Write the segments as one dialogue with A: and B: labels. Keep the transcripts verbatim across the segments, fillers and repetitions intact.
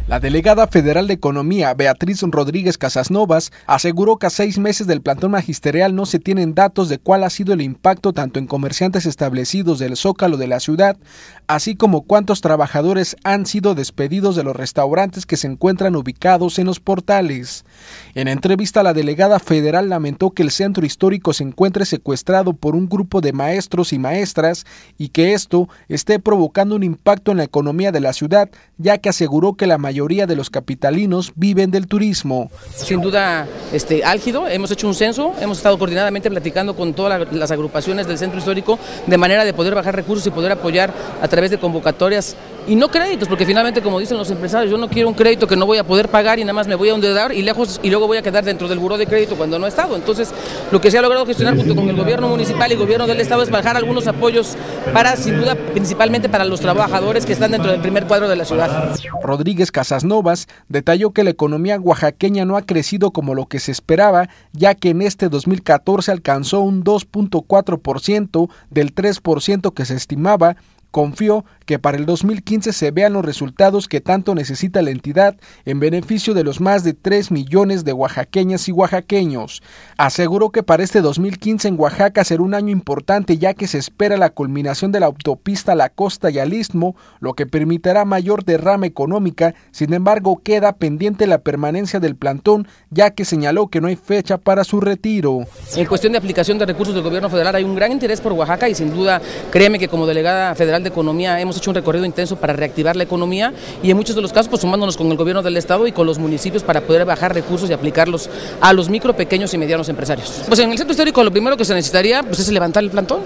A: La delegada federal de Economía, Beatriz Rodríguez Casasnovas, aseguró que a seis meses del plantón magisterial no se tienen datos de cuál ha sido el impacto tanto en comerciantes establecidos del Zócalo de la ciudad, así como cuántos trabajadores han sido despedidos de los restaurantes que se encuentran ubicados en los portales. En entrevista, la delegada federal lamentó que el centro histórico se encuentre secuestrado por un grupo de maestros y maestras y que esto esté provocando un impacto en la economía de la ciudad, ya que aseguró que la mayoría mayoría de los capitalinos viven del turismo.
B: Sin duda este, álgido, hemos hecho un censo, hemos estado coordinadamente platicando con todas la, las agrupaciones del centro histórico de manera de poder bajar recursos y poder apoyar a través de convocatorias y no créditos, porque finalmente, como dicen los empresarios, yo no quiero un crédito que no voy a poder pagar y nada más me voy a endeudar y lejos y luego voy a quedar dentro del buró de crédito cuando no he estado. Entonces, lo que se ha logrado gestionar junto con el gobierno municipal y gobierno del estado es bajar algunos apoyos para, sin duda, principalmente para los trabajadores que están dentro del primer cuadro de la ciudad.
A: Rodríguez Casasnovas detalló que la economía oaxaqueña no ha crecido como lo que se esperaba, ya que en este dos mil catorce alcanzó un dos punto cuatro por ciento del tres por ciento que se estimaba. Confió que para el dos mil quince se vean los resultados que tanto necesita la entidad en beneficio de los más de tres millones de oaxaqueñas y oaxaqueños. Aseguró que para este dos mil quince en Oaxaca será un año importante, ya que se espera la culminación de la autopista a la costa y al istmo, lo que permitirá mayor derrama económica. Sin embargo, queda pendiente la permanencia del plantón, ya que señaló que no hay fecha para su retiro.
B: En cuestión de aplicación de recursos del gobierno federal hay un gran interés por Oaxaca y sin duda, créeme que como delegada federal de Economía hemos hecho un recorrido intenso para reactivar la economía y en muchos de los casos pues sumándonos con el gobierno del estado y con los municipios para poder bajar recursos y aplicarlos a los micro, pequeños y medianos empresarios. Pues en el centro histórico lo primero que se necesitaría pues es levantar el plantón.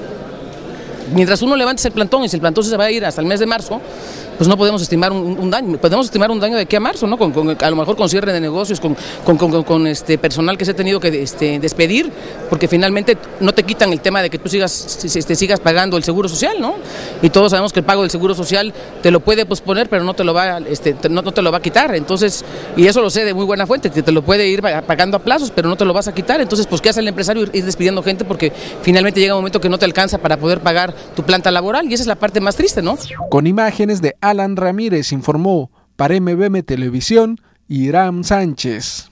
B: Mientras uno levante el plantón y si el plantón se va a ir hasta el mes de marzo, pues no podemos estimar un, un daño, podemos estimar un daño de aquí a marzo, ¿no? Con, con, a lo mejor con cierre de negocios, con, con, con, con este personal que se ha tenido que este, despedir, porque finalmente no te quitan el tema de que tú sigas, este, sigas pagando el seguro social, ¿no? Y todos sabemos que el pago del seguro social te lo puede posponer, pero no te lo va, este, no, no te lo va a quitar, entonces, y eso lo sé de muy buena fuente, que te lo puede ir pagando a plazos, pero no te lo vas a quitar, entonces, pues, ¿qué hace el empresario? Ir despidiendo gente porque finalmente llega un momento que no te alcanza para poder pagar tu planta laboral y esa es la parte más triste, ¿no?
A: Con imágenes de Alan Ramírez informó para M B M Televisión, Iram Sánchez.